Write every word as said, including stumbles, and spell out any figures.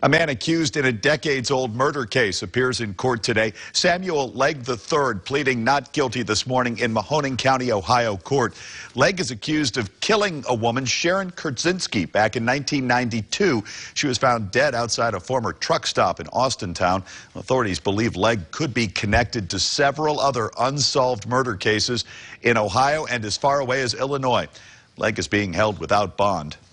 A man accused in a decades-old murder case appears in court today. Samuel Legg the third pleading not guilty this morning in Mahoning County, Ohio court. Legg is accused of killing a woman, Sharon Kurczynski, back in nineteen ninety-two. She was found dead outside a former truck stop in Austintown. Authorities believe Legg could be connected to several other unsolved murder cases in Ohio and as far away as Illinois. Legg is being held without bond.